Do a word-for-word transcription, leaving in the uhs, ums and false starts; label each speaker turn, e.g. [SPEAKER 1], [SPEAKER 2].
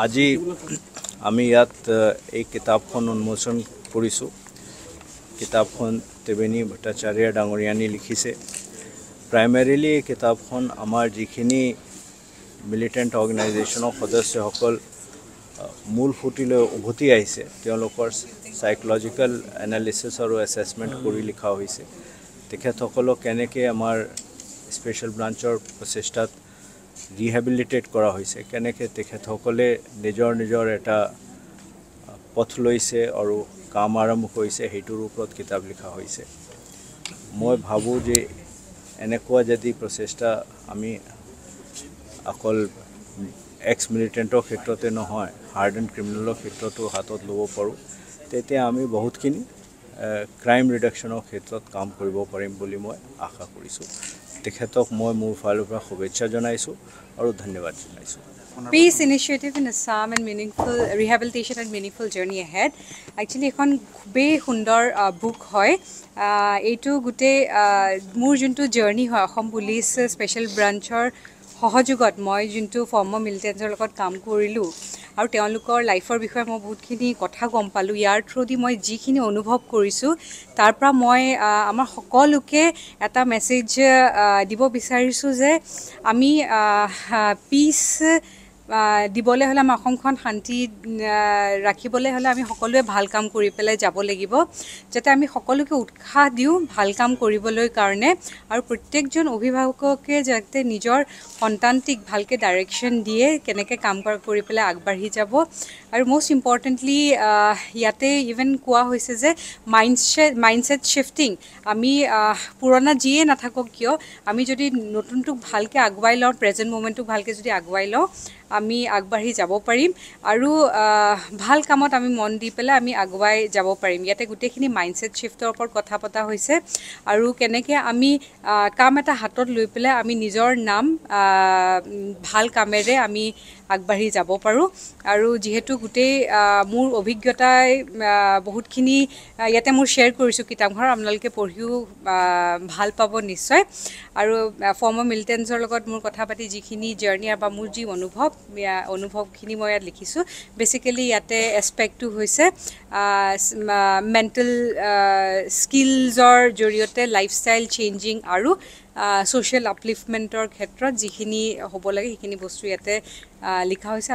[SPEAKER 1] আজি আমি ইয়াত এই কিতাপখন উন্মোচন কৰিছোঁ। কিতাপখন ত্ৰিবেণী ভট্টাচাৰ্য ডাঙৰীয়ানী লিখিছে। প্ৰাইমেৰিলি এই কিতাপখন আমাৰ যিখিনি মিলিটেণ্ট অৰ্গেনাইজেশ্যনৰ সদস্যসকল মূল সুঁতিলৈ উভতি আহিছে তেওঁলোকৰ সাইকোলজিকেল এনালিচিছ আৰু এছেছমেণ্ট কৰি লিখা হৈছে। তেখেতসকলক কেনেকৈ আমাৰ স্পেচিয়েল ব্ৰাঞ্চৰ প্ৰচেষ্টাত ৰিহেবিলিটেট কৰা হৈছে, কেনেকৈ তেখেতসকলে নিজৰ নিজৰ এটা পথ লৈছে আৰু কাম আৰম্ভ কৰিছে, সেইটোৰ ওপৰত কিতাপ লিখা হৈছে। মই ভাবোঁ যে এনেকুৱা যদি প্ৰচেষ্টা আমি অকল এক্স মিলিটেণ্টৰ ক্ষেত্ৰতে নহয় হাৰ্ড এণ্ড ক্ৰিমিনেলৰ ক্ষেত্ৰতো হাতত ল'ব পাৰোঁ, তেতিয়া আমি বহুতখিনি ক্ৰাইম ৰিডাকশ্যনৰ ক্ষেত্ৰত কাম কৰিব পাৰিম বুলি মই আশা কৰিছোঁ। তেখেতক মই মোৰ ফালৰ পৰা শুভেচ্ছা জনাইছোঁ আৰু ধন্যবাদ জনাইছোঁ।
[SPEAKER 2] Peace Initiative in Assam and meaningful rehabilitation and meaningful journey ahead. Actually, এখন খুবেই সুন্দৰ বুক হয়। এইটো গোটেই মোৰ যোনটো জাৰ্নি হয় অসম পুলিচ স্পেচিয়েল ব্ৰাঞ্চৰ সহযোগত মই যোনটো ফৰ্মৰ মিলিটেণ্টছৰ লগত কাম কৰিলোঁ আৰু তেওঁলোকৰ লাইফৰ বিষয়ে মই বহুতখিনি কথা গম পালোঁ। ইয়াৰ থ্ৰুদি মই যিখিনি অনুভৱ কৰিছোঁ তাৰ পৰা মই আমাৰ সকলোকে এটা মেছেজ দিব বিচাৰিছোঁ যে আমি পিচ দিবলৈ হ'লে আমাৰ অসমখন শান্তি ৰাখিবলৈ হ'লে আমি সকলোৱে ভাল কাম কৰি পেলাই যাব লাগিব, যাতে আমি সকলোকে উৎসাহ দিওঁ ভাল কাম কৰিবলৈ কাৰণে। আৰু প্ৰত্যেকজন অভিভাৱককে যাতে নিজৰ সন্তানটিক ভালকৈ ডাইৰেকশ্যন দিয়ে কেনেকৈ কাম কৰি পেলাই আগবাঢ়ি যাব। আৰু মষ্ট ইম্পৰ্টেণ্টলি ইয়াতে ইভেন কোৱা হৈছে যে মাইণ্ডছেট মাইণ্ডছেট শ্বিফটিং, আমি পুৰণা যিয়ে নাথাকক কিয় আমি যদি নতুনটোক ভালকৈ আগুৱাই লওঁ, প্ৰেজেণ্ট মুমেণ্টটোক ভালকৈ যদি আগুৱাই লওঁ, আমি আগবাঢ়ি যাব পাৰিম আৰু ভাল কামত আমি মন দি পেলাই আমি আগুৱাই যাব পাৰিম। ইয়াতে গোটেইখিনি মাইণ্ডছেট শ্বিফ্টৰ ওপৰত কথা পতা হৈছে আৰু কেনেকৈ আমি কাম এটা হাতত লৈ পেলাই আমি নিজৰ নাম ভাল কামেৰে আমি আগবাঢ়ি যাব পাৰোঁ। আৰু যিহেতু গোটেই মোৰ অভিজ্ঞতাই বহুতখিনি ইয়াতে মোৰ শ্বেয়াৰ কৰিছোঁ কিতাপখন, আপোনালোকে পঢ়িও ভাল পাব নিশ্চয়। আৰু ফৰ্মৰ মিলিটেণ্টছৰ লগত মোৰ কথা পাতি যিখিনি জাৰ্নি বা মোৰ যি অনুভৱ অনুভৱখিনি মই ইয়াত লিখিছোঁ। বেচিকেলি ইয়াতে এছপেক্টটো হৈছে মেণ্টেল স্কিলছৰ জৰিয়তে লাইফষ্টাইল চেঞ্জিং আৰু ছ'চিয়েল আপলিফমেণ্টৰ ক্ষেত্ৰত যিখিনি হ'ব লাগে সেইখিনি বস্তু ইয়াতে লিখা হৈছে।